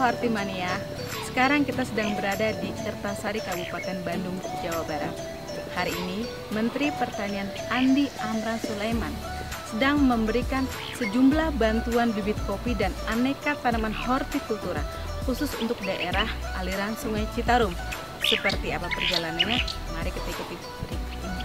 Hortimania, sekarang kita sedang berada di Kertasari, Kabupaten Bandung, Jawa Barat. Hari ini, Menteri Pertanian Andi Amran Sulaiman sedang memberikan sejumlah bantuan bibit kopi dan aneka tanaman hortikultura khusus untuk daerah aliran Sungai Citarum. Seperti apa perjalanannya? Mari kita ikuti berikut ini.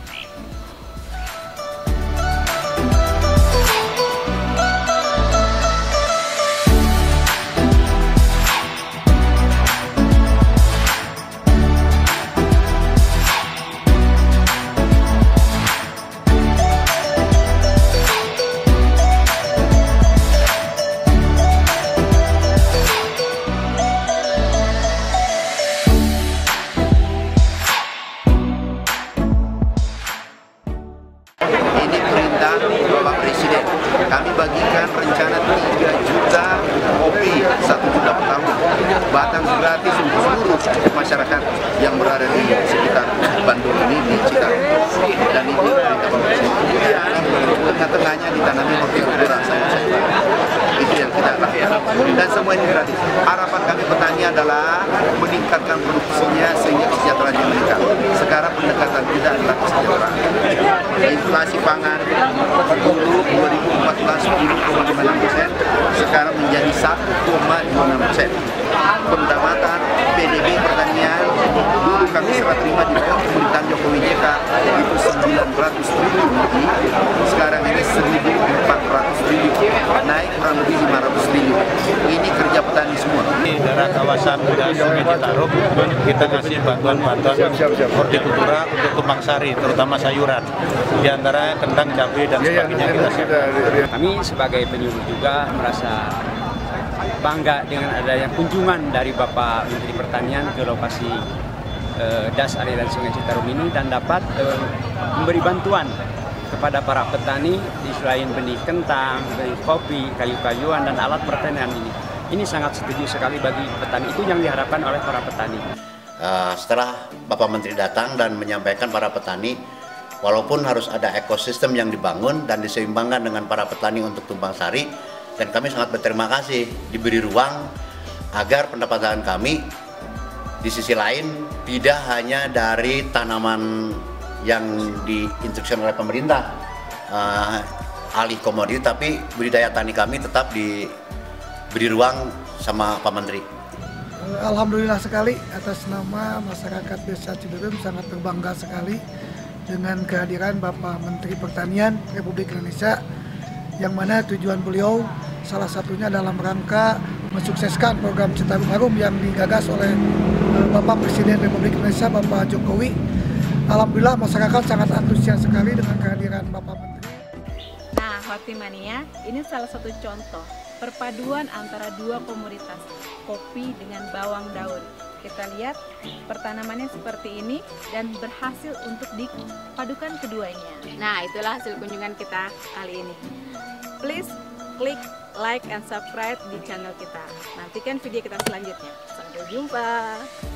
Bapak Presiden, kami bagikan rencana 3 juta kopi 1 juta per tahun, batang gratis untuk seluruh masyarakat yang berada di sekitar Bandung ini di Citarum. Dan itu perintah Bapak Presiden. Tengah-tengahnya ditanami hortikultura sayur-sayuran. Itu yang kita lakukan. Dan semua ini gratis. Harapan kami petani adalah meningkatkan produksinya sehingga kesejahteraannya meningkat. Sekarang pendekatan kita adalah kesejahteraan. Inflasi pangan dulu 2014 10,56%, sekarang menjadi 1,26%. Pendapatan PDB pertanian dulu kami serah terima di bawah pemerintahan Jokowi JK itu 900 triliun lebih, sekarang ini 1.400 triliun, naik kurang lebih 500 triliun. Ini kerja petani semua. Di daerah kawasan Sungai Citarum kita kasih bantuan-bantuan hortikultura untuk tumpang sari, terutama sayuran, di antara kentang, cabai dan sebagainya kita siapkan. Kami sebagai penyuluh juga merasa bangga dengan adanya kunjungan dari Bapak Menteri Pertanian ke lokasi das aliran Sungai Citarum ini dan dapat memberi bantuan kepada para petani di selain benih kentang, benih kopi, kayu-kayuan dan alat pertanian ini. Ini sangat setuju sekali bagi petani, itu yang diharapkan oleh para petani. Setelah Bapak Menteri datang dan menyampaikan para petani, walaupun harus ada ekosistem yang dibangun dan diseimbangkan dengan para petani untuk tumpang sari, dan kami sangat berterima kasih diberi ruang agar pendapatan kami di sisi lain tidak hanya dari tanaman yang diinstruksikan oleh pemerintah alih komoditi, tapi budidaya tani kami tetap diberi ruang sama Pak Menteri. Alhamdulillah sekali atas nama masyarakat Desa Ciberem, sangat berbangga sekali dengan kehadiran Bapak Menteri Pertanian Republik Indonesia, yang mana tujuan beliau salah satunya dalam rangka mensukseskan program Citarum Harum yang digagas oleh Bapak Presiden Republik Indonesia, Bapak Jokowi. Alhamdulillah masyarakat sangat antusias sekali dengan kehadiran Bapak Menteri. Nah, Hortimania ini salah satu contoh perpaduan antara dua komoditas, kopi dengan bawang daun. Kita lihat pertanamannya seperti ini dan berhasil untuk dipadukan keduanya. Nah, itulah hasil kunjungan kita kali ini. Please klik like and subscribe di channel kita. Nantikan video kita selanjutnya. Sampai jumpa.